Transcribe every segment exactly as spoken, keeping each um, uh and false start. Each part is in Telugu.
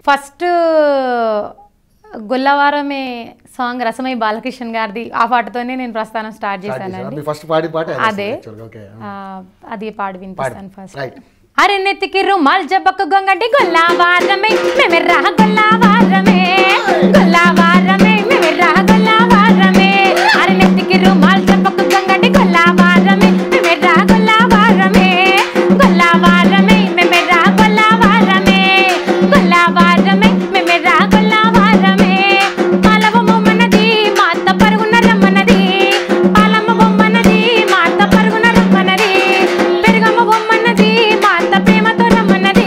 ఫస్ట్ గొల్లవారమే సాంగ్ రసమై బాలకృష్ణ గారిది ఆ పాటతోనే నేను ప్రస్థానం స్టార్ట్ చేశానండి. ఫస్ట్ పాడి పాట అదే అది పాడి వినిపిస్తాను ఫస్ట్. అరే నెత్తికి రుమాల్ జబ్బకు గొంగటి గొల్లవారమే మెమెర్రా గొల్లవారమే గొల్లవారమే మెమెర్రా గొల్లవారమే అరే నెత్తికి రుమాల్ జబ్బకు గొంగటి గొల్లవారమే మెమెర్రా గొల్లవారమే గొల్లవారమే మెమెర్రా గొల్లవారమే గొల్లవారమే మెమెర్రా గొల్లవారమే పాలవ బొమ్మనది మాత పరుగున రమ్మనది పాలమ్మ బొమ్మనది మాత పరుగున రమ్మనది పెరుగమ్మ బొమ్మనది మాత ప్రేమతో రమ్మనది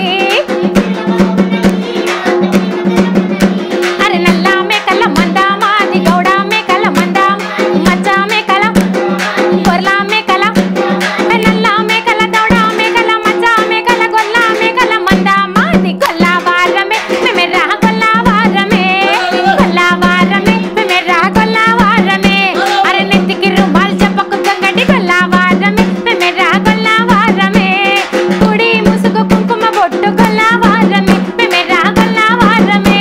అరే నల్ల మేకల మంద మాది గౌడ మేకల మంద మచ్చ మేకల గొర్ల మేకల నల్ల మేకల దౌడ మేకల మచ్చ మేకల గొల్ల మేకల మంద మాది గొల్లవారమే మెమెర్రా గొల్లవారమే గొల్లవారమే మెమెర్రా గొల్లవారమే అరే నెత్తికి రుమాల్ జబ్బకు గంగటి గొల్లవారమే మెమెర్రా గొల్లవారమే కుడి ముసుగు కుంకుమ బొట్టు గొల్లవారమే మెమెర్రా గొల్లవారమే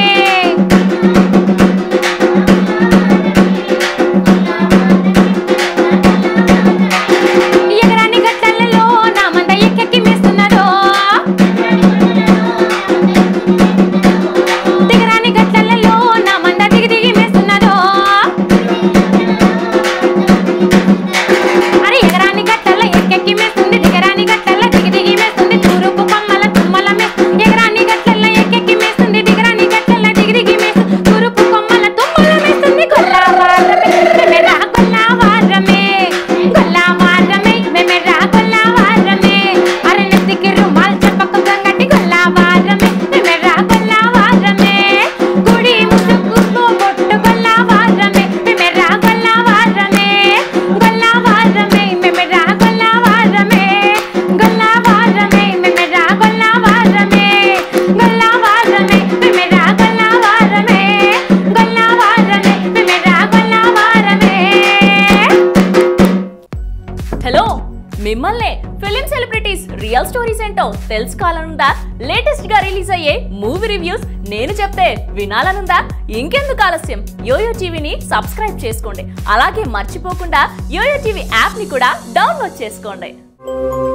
ఎగరాని గట్టలలో నా మంద ఎక్కెక్కి మేస్తున్నదో దిగరాని గట్టలలో నా మంద దిగి దిగి మేస్తున్నదో అరే ఎగరాని గట్టల ఎక్కెక్కి మేస్తుంది దిగరాని గట్టల దిగి దిగి మేస్తుంది తూరుపు కొమ్మల తుమ్మల మేస్తుంది ఎగరాని గట్టల ఎక్కెక్కి మేస్తుంది దిగరాని గట్టల దిగి దిగి మేస్తుంది తూరుపు కొమ్మల తుమ్మల మేస్తుంది గొల్లవారమే మెమెర్రా గొల్లవారమే గొల్లవారమే మెమెర్రా గొల్లవారమే అరే నెత్తికి రుమాల్ జబ్బకు గంగటి గొల్లవారమే మెమెర్రా గొల్లవారమే గుడి ముసుగు బొట్టు గొల్లవారమే మెమెర్రా గొల్లవారమే గొల్లవారమే మెమెర్రా గొల్లవారమే గొల్లవారమే మెమెర్రా గొల్లవారమే గొల్లవారమే మెమెర్రా గొల్లవారమే గొల్లవారమే మెమెర్రా గొల్లవారమే. హలో మిమ్మల్నే ఫిలిం సెలబ్రిటీస్ రియల్ స్టోరీస్ ఏంటో తెలుసుకోవాలనుందా? లేటెస్ట్ గా రిలీజ్ అయ్యే మూవీ రివ్యూస్ నేను చెప్తే వినాలనుందా? ఇంకెందుకు ఆలస్యం, యోయో టీవీని సబ్స్క్రైబ్ చేసుకోండి. అలాగే మర్చిపోకుండా యోయో టీవీ యాప్ ని కూడా డౌన్లోడ్ చేసుకోండి.